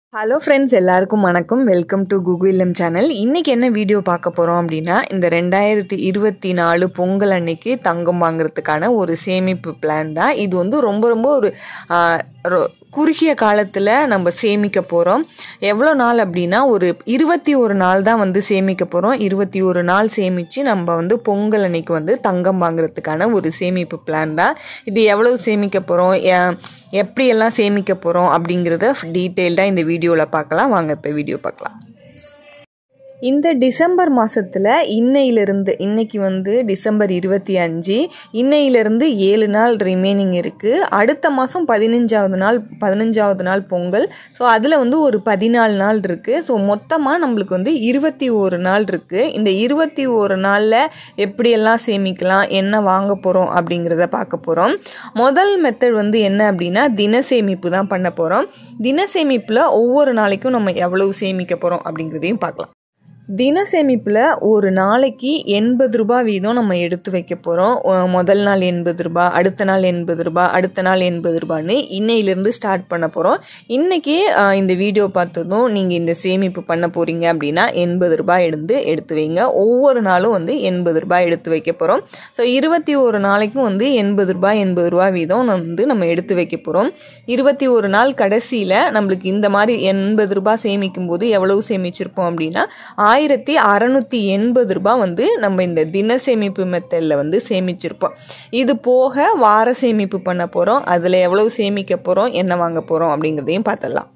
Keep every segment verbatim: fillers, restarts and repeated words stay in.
Hello friends, எல்லாருக்கும் வணக்கம். Welcome to Google channel. இன்றைக்கி என்ன வீடியோ பார்க்க போகிறோம் அப்படின்னா, இந்த ரெண்டாயிரத்தி இருபத்தி நாலு பொங்கல் அன்னைக்கு தங்கம் வாங்குறதுக்கான ஒரு சேமிப்பு பிளான் தான். இது வந்து ரொம்ப ரொம்ப ஒரு குறுகிய காலத்தில் நம்ம சேமிக்க போகிறோம். எவ்வளோ நாள் அப்படின்னா, ஒரு இருபத்தி ஒரு நாள் தான் வந்து சேமிக்க போகிறோம். இருபத்தி ஒரு நாள் சேமித்து நம்ம வந்து பொங்கல் அன்னைக்கு வந்து தங்கம் வாங்குறதுக்கான ஒரு சேமிப்பு பிளான் தான். இது எவ்வளவு சேமிக்க போகிறோம், எப்படியெல்லாம் சேமிக்க போகிறோம் அப்படிங்கிறத டீட்டெயில்டாக இந்த வீடியோவில் பார்க்கலாம். வாங்க இப்போ வீடியோ பார்க்கலாம். இந்த டிசம்பர் மாதத்தில் இன்னையிலிருந்து இன்னைக்கு வந்து டிசம்பர் இருபத்தி அஞ்சு இன்னையிலிருந்து ஏழு நாள் ரிமைனிங் இருக்குது. அடுத்த மாதம் பதினஞ்சாவது நாள் பதினஞ்சாவது நாள் பொங்கல். ஸோ அதில் வந்து ஒரு பதினாலு நாள் இருக்குது. ஸோ மொத்தமாக நம்மளுக்கு வந்து இருபத்தி ஒரு நாள் இருக்குது. இந்த இருபத்தி ஒரு நாளில் எப்படியெல்லாம் சேமிக்கலாம், என்ன வாங்க போகிறோம் அப்படிங்கிறத பார்க்க போகிறோம். முதல் மெத்தட் வந்து என்ன அப்படின்னா, தின சேமிப்பு தான் பண்ண போகிறோம். தின சேமிப்பில் ஒவ்வொரு நாளைக்கும் நம்ம எவ்வளவு சேமிக்க போகிறோம் அப்படிங்கிறதையும் பார்க்கலாம். தின சேமிப்பில் ஒரு நாளைக்கு எண்பது ரூபாய் வீதம் நம்ம எடுத்து வைக்க போகிறோம். முதல் நாள் எண்பது ரூபாய், அடுத்த நாள் எண்பது ரூபாய், அடுத்த நாள் எண்பது ரூபான்னு இன்னையிலேருந்து ஸ்டார்ட் பண்ண போகிறோம். இன்றைக்கி இந்த வீடியோ பார்த்ததும் நீங்கள் இந்த சேமிப்பு பண்ண போகிறீங்க அப்படின்னா எண்பது ரூபாய் எடுத்து எடுத்து வைங்க. ஒவ்வொரு நாளும் வந்து எண்பது ரூபாய் எடுத்து வைக்க போகிறோம். ஸோ இருபத்தி ஒரு நாளைக்கும் வந்து எண்பது ரூபாய் எண்பது ரூபாய் வீதம் வந்து நம்ம எடுத்து வைக்க போகிறோம். இருபத்தி ஒரு நாள் கடைசியில் நம்மளுக்கு இந்த மாதிரி எண்பது ரூபாய் சேமிக்கும் போது எவ்வளவு சேமிச்சிருப்போம் அப்படின்னா ஆயிரத்தி அறுநூத்தி எண்பது ரூபாய் வந்து நம்ம இந்த தின சேமிப்பு மெத்தட்ல வந்து சேமிச்சிருப்போம். இது போக வார சேமிப்பு பண்ண போறோம். அதுல எவ்வளவு சேமிக்க போறோம், என்ன வாங்க போறோம் அப்படிங்கிறதையும் பார்த்துடலாம்.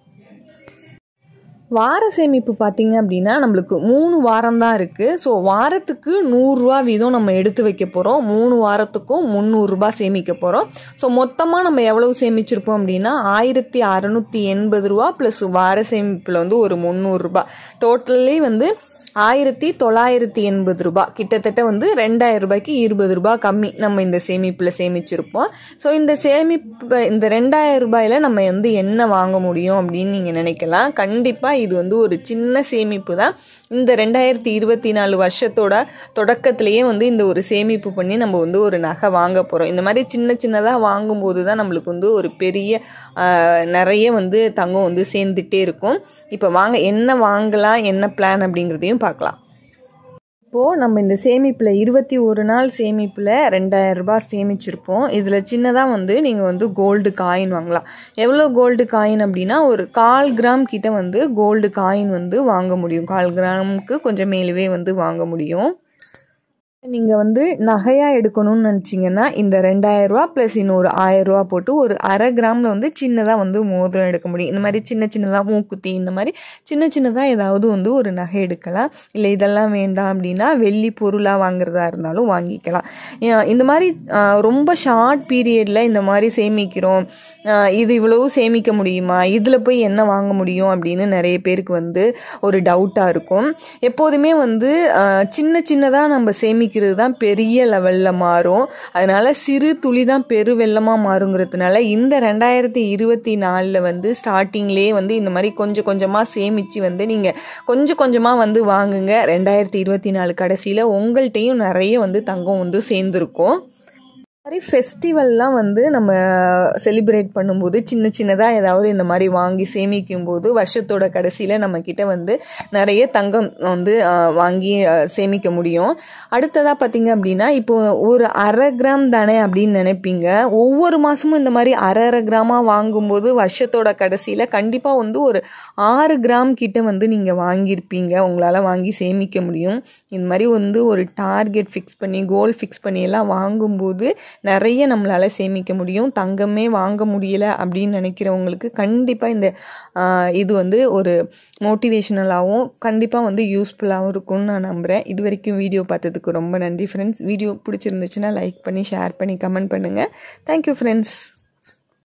வார சேமிப்பு பார்த்தீங்க அப்படின்னா நம்மளுக்கு மூணு வாரம் தான் இருக்குது. ஸோ வாரத்துக்கு நூறுரூவா வீதம் நம்ம எடுத்து வைக்க போகிறோம். மூணு வாரத்துக்கும் முந்நூறுரூபா சேமிக்க போகிறோம். ஸோ மொத்தமாக நம்ம எவ்வளவு சேமிச்சிருப்போம் அப்படின்னா ஆயிரத்தி அறுநூத்தி எண்பது ரூபா ப்ளஸ் வார சேமிப்பில் வந்து ஒரு முந்நூறுரூபா, டோட்டலி வந்து ஆயிரத்தி தொள்ளாயிரத்தி எண்பது ரூபாய், கிட்டத்தட்ட வந்து ரெண்டாயிரம் ரூபாய்க்கு இருபது ரூபாய் கம்மி நம்ம இந்த சேமிப்பில் சேமிச்சிருப்போம். ஸோ இந்த சேமிப்பு இந்த ரெண்டாயிரம் ரூபாயில் நம்ம வந்து என்ன வாங்க முடியும் அப்படின்னு நீங்கள் நினைக்கலாம். கண்டிப்பாக இது வந்து ஒரு சின்ன சேமிப்பு தான். இந்த ரெண்டாயிரத்தி இருபத்தி நாலு வருஷத்தோட தொடக்கத்திலேயே வந்து இந்த ஒரு சேமிப்பு பண்ணி நம்ம வந்து ஒரு நகை வாங்க போகிறோம். இந்த மாதிரி சின்ன சின்னதாக வாங்கும்போது தான் நம்மளுக்கு வந்து ஒரு பெரிய நிறைய வந்து தங்கம் வந்து சேர்ந்துட்டே இருக்கும். இப்போ வாங்க என்ன வாங்கலாம், என்ன பிளான் அப்படிங்கிறதையும் பார்க்கலாம். இப்போது நம்ம இந்த சேமிப்பில் இருபத்தி ஒரு நாள் சேமிப்பில் ரெண்டாயிரம் ரூபாய் சேமிச்சிருப்போம். இதில் சின்னதாக வந்து நீங்கள் வந்து கோல்டு காயின் வாங்கலாம். எவ்வளோ கோல்டு காயின் அப்படின்னா ஒரு கால் கிராம் கிட்ட வந்து கோல்டு காயின் வந்து வாங்க முடியும். கால் கிராமுக்கு கொஞ்சம் மேலவே வந்து வாங்க முடியும். நீங்கள் வந்து நகையாக எடுக்கணும்னு நினச்சிங்கன்னா இந்த ரெண்டாயிரம் ரூபா ப்ளஸ் இன்னொரு ஆயிரம் ரூபா போட்டு ஒரு அரை கிராமில் வந்து சின்னதாக வந்து மோதிரம் எடுக்க முடியும். இந்த மாதிரி சின்ன சின்னதாக மூக்குத்தி, இந்த மாதிரி சின்ன சின்னதாக ஏதாவது வந்து ஒரு நகை எடுக்கலாம். இல்லை இதெல்லாம் வேண்டாம் அப்படின்னா வெள்ளி பொருளாக வாங்குறதா இருந்தாலும் வாங்கிக்கலாம். இந்த மாதிரி ரொம்ப ஷார்ட் பீரியடில் இந்த மாதிரி சேமிக்கிறோம், இது இவ்வளவு சேமிக்க முடியுமா, இதில் போய் என்ன வாங்க முடியும் அப்படின்னு நிறைய பேருக்கு வந்து ஒரு டவுட்டாக இருக்கும். எப்போதுமே வந்து சின்ன சின்னதாக நம்ம சேமிக்க தான் பெரிய லெவல்ல மாறும். அதனால சிறு துளி தான் பெரு வெள்ளமா மாறுங்கிறதுனால இந்த ரெண்டாயிரத்தி இருபத்தி நாலுல வந்து ஸ்டார்டிங்லேயே வந்து இந்த மாதிரி கொஞ்சம் கொஞ்சமா சேமிச்சு வந்து நீங்க கொஞ்சம் கொஞ்சமா வந்து வாங்குங்க. ரெண்டாயிரத்தி இருபத்தி நாலு கடைசியில உங்கள்கிட்டையும் நிறைய வந்து தங்கம் வந்து சேர்ந்துருக்கும். மாதிரி ஃபெஸ்டிவல்லாம் வந்து நம்ம செலிப்ரேட் பண்ணும்போது சின்ன சின்னதாக ஏதாவது இந்த மாதிரி வாங்கி சேமிக்கும் போது வருஷத்தோட கடைசியில் நம்மக்கிட்ட வந்து நிறைய தங்கம் வந்து வாங்கி சேமிக்க முடியும். அடுத்ததாக பார்த்தீங்க அப்படின்னா, இப்போ ஒரு அரை கிராம் தானே அப்படின்னு நினைப்பீங்க. ஒவ்வொரு மாதமும் இந்த மாதிரி அரை அரை கிராமாக வாங்கும்போது வருஷத்தோட கடைசியில் கண்டிப்பாக வந்து ஒரு ஆறு கிராம் கிட்ட வந்து நீங்கள் வாங்கியிருப்பீங்க. உங்களால் வாங்கி சேமிக்க முடியும். இந்த மாதிரி வந்து ஒரு டார்கெட் ஃபிக்ஸ் பண்ணி கோல் ஃபிக்ஸ் பண்ணி எல்லாம் வாங்கும்போது நிறைய நம்மளால சேமிக்க முடியும். தங்கமே வாங்க முடியல அப்படின்னு நினைக்கிறவங்களுக்கு கண்டிப்பாக இந்த இது வந்து ஒரு மோட்டிவேஷனலாகவும் கண்டிப்பாக வந்து யூஸ்ஃபுல்லாகவும் இருக்கும்னு நான் நம்புகிறேன். இது வரைக்கும் வீடியோ பார்த்ததுக்கு ரொம்ப நன்றி ஃப்ரெண்ட்ஸ். வீடியோ பிடிச்சிருந்துச்சுன்னா லைக் பண்ணி ஷேர் பண்ணி கமெண்ட் பண்ணுங்கள். Thank you friends.